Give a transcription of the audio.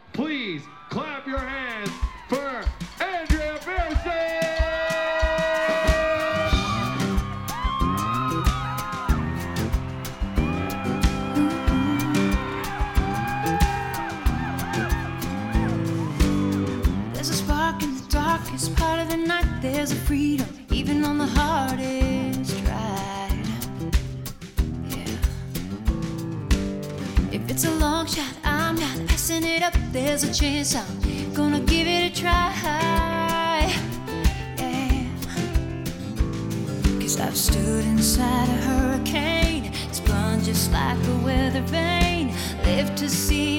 Please clap your hands for Andrea Pearson! There's a spark in the darkest part of the night. There's a freedom even on the hardest ride. Yeah. If it's a long shot, I'm not passing it up. There's a chance I'm gonna give it a try. Yeah. 'Cause I've stood inside a hurricane, spun just like a weather vane, lived to see